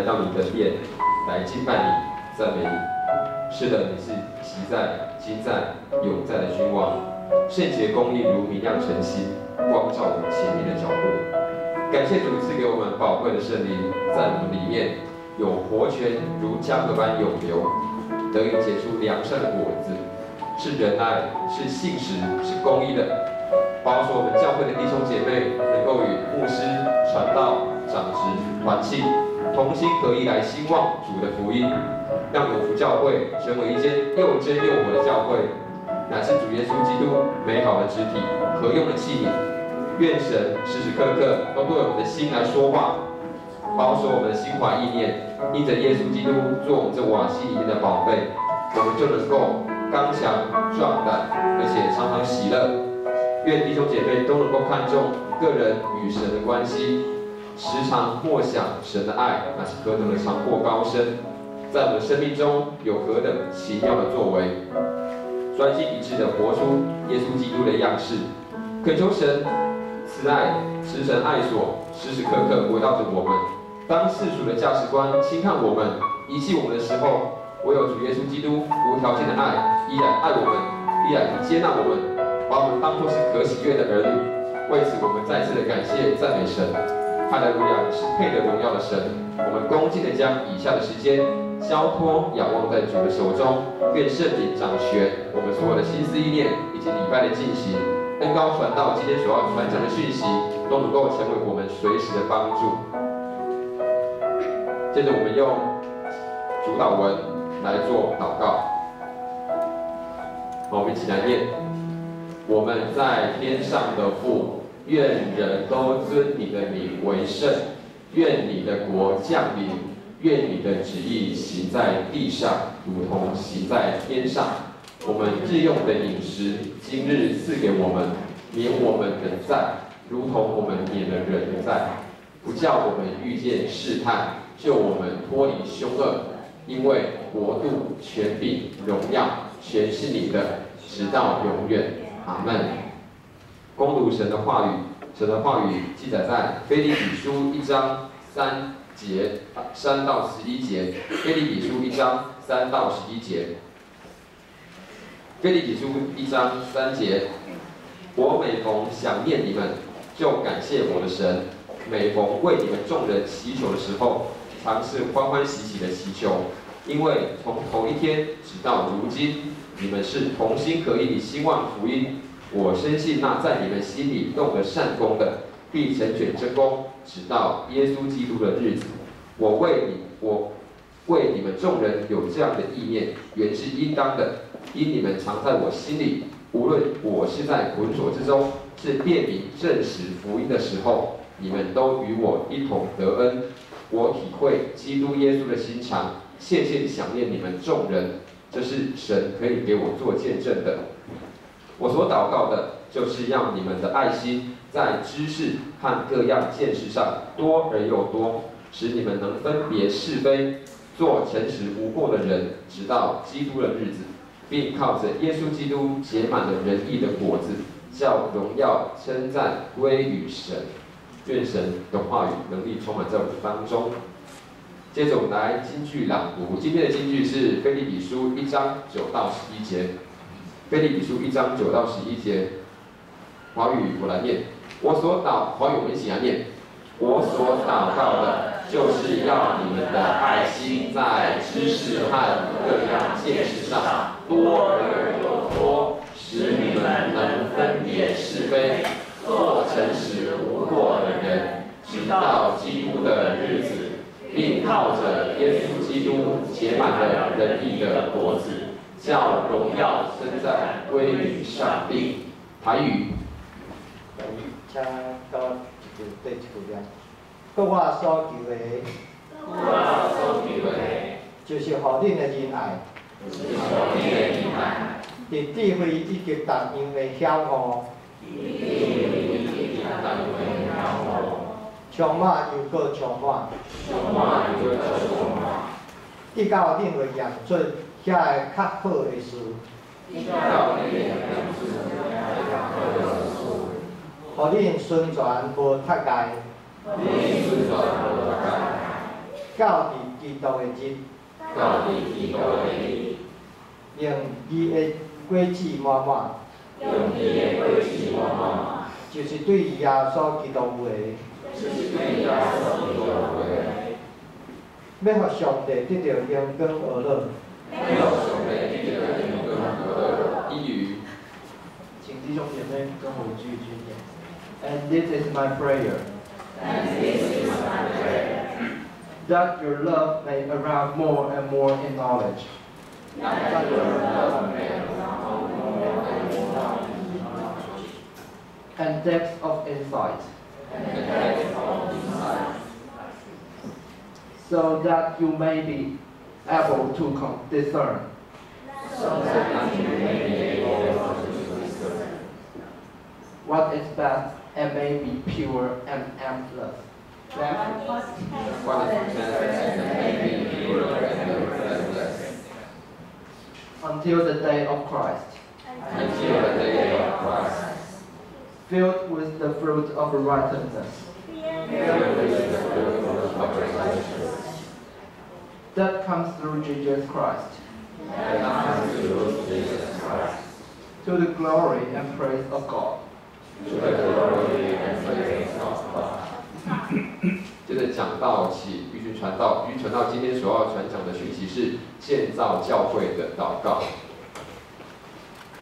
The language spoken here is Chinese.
到你的殿来敬拜你、赞美你。是的，你是习在、今在、永在的君王，圣洁公义如明亮晨星，光照我们前面的脚步。感谢主赐给我们宝贵的圣灵，在我们里面有活泉如江河般涌流，得以结出良善的果子，是仁爱，是信实，是公义的。保守我们教会的弟兄姐妹能够与牧师、传道、长职、团契同心合一来兴旺主的福音，让永福教会成为一间又真又活的教会，乃是主耶稣基督美好的肢体、合用的器皿。愿神时时刻刻都对我们的心来说话，保守我们的心怀意念，因着耶稣基督做我们这瓦器里面的宝贝，我们就能够刚强壮胆，而且常常喜乐。愿弟兄姐妹都能够看重个人与神的关系，时常默想神的爱，那是何等的长阔高深，在我们生命中有何等奇妙的作为，专心一致地活出耶稣基督的样式。恳求神慈爱、慈神爱所，时时刻刻围绕着我们。当世俗的价值观轻看我们、遗弃我们的时候，唯有主耶稣基督无条件的爱，依然爱我们，依然接纳我们，把我们当作是可喜悦的儿女。为此，我们再次的感谢赞美神。哈利路亚，是配得荣耀的神。我们恭敬的将以下的时间交托仰望在主的手中，愿圣灵掌权我们所有的心思意念以及礼拜的进行。恩膏传道今天所要传讲的讯息，都能够成为我们随时的帮助。接着，我们用主祷文来做祷告。好，我们一起来念：我们在天上的父，愿人都尊你的名为圣，愿你的国降临，愿你的旨意行在地上，如同行在天上。我们日用的饮食，今日赐给我们，免我们的债，如同我们免了人的债，不叫我们遇见试探，救我们脱离凶恶。因为国度、权柄、荣耀，全是你的，直到永远。阿们。恭读神的话语，神的话语记载在腓立比书1章3到11节。腓立比书1章3到11节。腓立比书1章3节，我每逢想念你们，就感谢我的神；每逢为你们众人祈求的时候，常是欢欢喜喜的祈求，因为从头一天直到如今，你们是同心合意地兴旺福音。我深信那在你们心里动了善功的，必成全这功，直到耶稣基督的日子。我为你们众人有这样的意念，原是应当的。因你们常在我心里，无论我是在捆锁之中，是辨明证实福音的时候，你们都与我一同得恩。我体会基督耶稣的心肠，切切想念你们众人，这是神可以给我做见证的。我所祷告的，就是让你们的爱心在知识和各样见识上多而又多，使你们能分别是非，做诚实无过的人，直到基督的日子，并靠着耶稣基督结满了仁义的果子，叫荣耀称赞归于神。愿神的话语能力充满在我们当中。接着我们来金句朗读，今天的金句是腓立比书1章9到11节。腓立比书1章9到11节，华语我来念。华语我们一起来念。我所祷告的，就是要你们的爱心在知识和各样见识上多而又多，使你们能分别是非，做诚实无过的人，直到基督的日子，并靠着耶稣基督结满了仁义的果子，叫荣耀称赞归于上帝。台语。 请到第一句念。我所求的，就是互恁的仁爱，伫智慧以及同样的晓悟，充满又搁充满，直到恁会验出遐个较好的事，互恁宣传无脱界， 到伫基督的日，用伊的果子满满，就是对耶稣基督话，要互上帝得到荣光而乐。 一语， 请弟兄姐妹跟我一句一句念。And this is my prayer. That your love may abound more and more in knowledge. And depth of insight. So that you may be able to discern what is best and may be pure and endless. Until the day of Christ. Filled with the fruit of righteousness. That comes through Jesus Christ. To the glory and praise of God. 接着讲道起预训传道，预训传道今天所要传讲的讯息是建造教会的祷告。